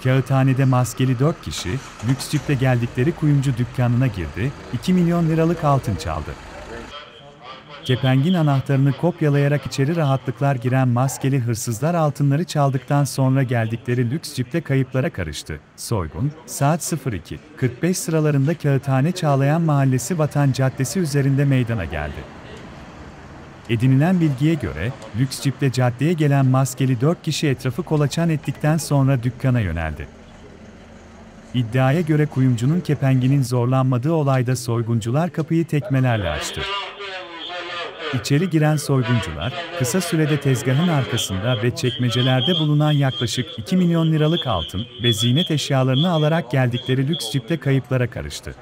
Kağıthane'de maskeli 4 kişi, lüks ciple geldikleri kuyumcu dükkanına girdi, 2 milyon liralık altın çaldı. Kepengin anahtarını kopyalayarak içeri rahatlıklar giren maskeli hırsızlar altınları çaldıktan sonra geldikleri lüks ciple kayıplara karıştı. Soygun, saat 02:45 sıralarında Kağıthane Çağlayan Mahallesi Vatan Caddesi üzerinde meydana geldi. Edinilen bilgiye göre, lüks ciple caddeye gelen maskeli 4 kişi etrafı kolaçan ettikten sonra dükkana yöneldi. İddiaya göre kuyumcunun kepenginin zorlanmadığı olayda soyguncular kapıyı tekmelerle açtı. İçeri giren soyguncular, kısa sürede tezgahın arkasında ve çekmecelerde bulunan yaklaşık 2 milyon liralık altın ve ziynet eşyalarını alarak geldikleri lüks ciple kayıplara karıştı.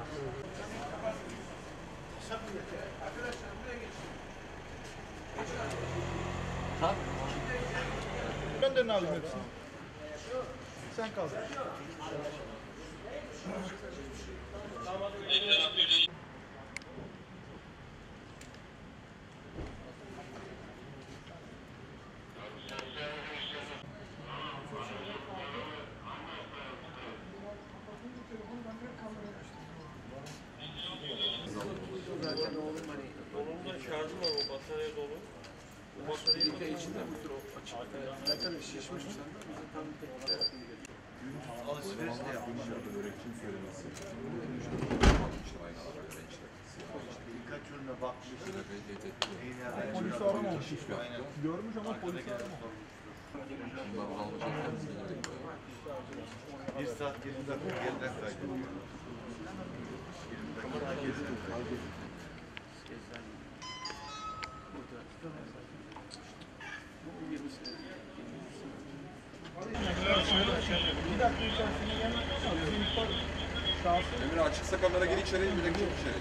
Gönderin abi hepsini. Sen kal. Zaten oğlum hani oğlumda şarjı var, o batarya dolu. Bu batarya da içinde midir o açık? Zaten şişmiş sen. Bize tam tekrar Alışveriş de yapmışlar. Börekçinin söylemesi. Birkaç ürüne bakmış. Polisi aramamış. Görmüş ama polisi aramamış. Bir saat 20 dakika geriden kaydediyor. 20 dakika geriden kaydediyor. Emre açıksa kamera gir içeri, bir de çık içeri.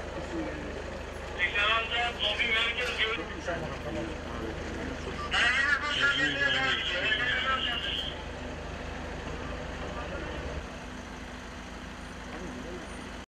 Tekrar alacağız. Lobi merkez görüyoruz.